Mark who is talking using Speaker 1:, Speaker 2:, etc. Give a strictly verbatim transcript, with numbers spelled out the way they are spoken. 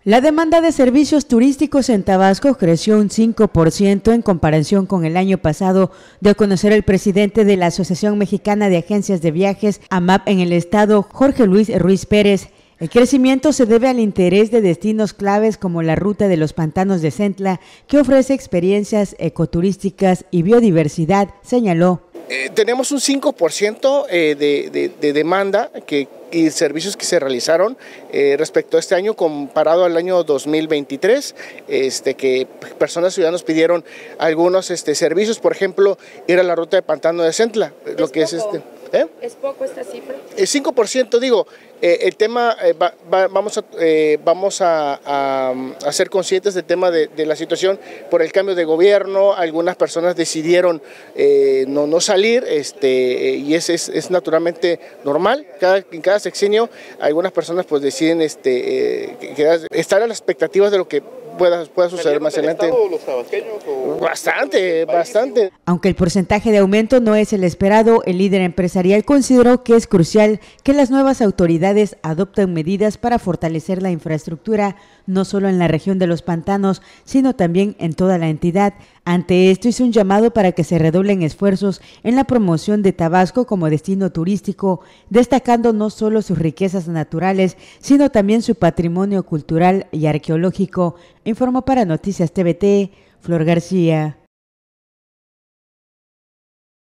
Speaker 1: La demanda de servicios turísticos en Tabasco creció un cinco por ciento en comparación con el año pasado, dio a conocer el presidente de la Asociación Mexicana de Agencias de Viajes, AMAP, en el estado, Jorge Luis Ruiz Pérez. El crecimiento se debe al interés de destinos claves como la Ruta de los Pantanos de Centla, que ofrece experiencias ecoturísticas y biodiversidad, señaló.
Speaker 2: Eh, tenemos un cinco por ciento eh, de, de, de demanda que, y servicios que se realizaron eh, respecto a este año comparado al año dos mil veintitrés, este, que personas ciudadanos pidieron algunos este, servicios, por ejemplo, ir a la Ruta de Pantano de Centla,
Speaker 3: es
Speaker 2: lo que
Speaker 3: poco.
Speaker 2: es este. ¿Eh?
Speaker 3: ¿Es poco esta cifra?
Speaker 2: El cinco por ciento, digo, eh, el tema, eh, va, va, vamos, a, eh, vamos a, a, a ser conscientes del tema de, de la situación por el cambio de gobierno. Algunas personas decidieron eh, no, no salir este, eh, y es, es, es naturalmente normal. Cada, en cada sexenio algunas personas pues deciden este, eh, que, estar a las expectativas de lo que pueda, pueda suceder más adelante.
Speaker 4: ¿Los tabasqueños o
Speaker 2: bastante, bastante.
Speaker 1: Aunque el porcentaje de aumento no es el esperado, el líder empresarial consideró que es crucial que las nuevas autoridades adopten medidas para fortalecer la infraestructura, no solo en la región de los pantanos, sino también en toda la entidad. Ante esto hizo un llamado para que se redoblen esfuerzos en la promoción de Tabasco como destino turístico, destacando no solo sus riquezas naturales, sino también su patrimonio cultural y arqueológico. Informó para Noticias T V T, Flor García.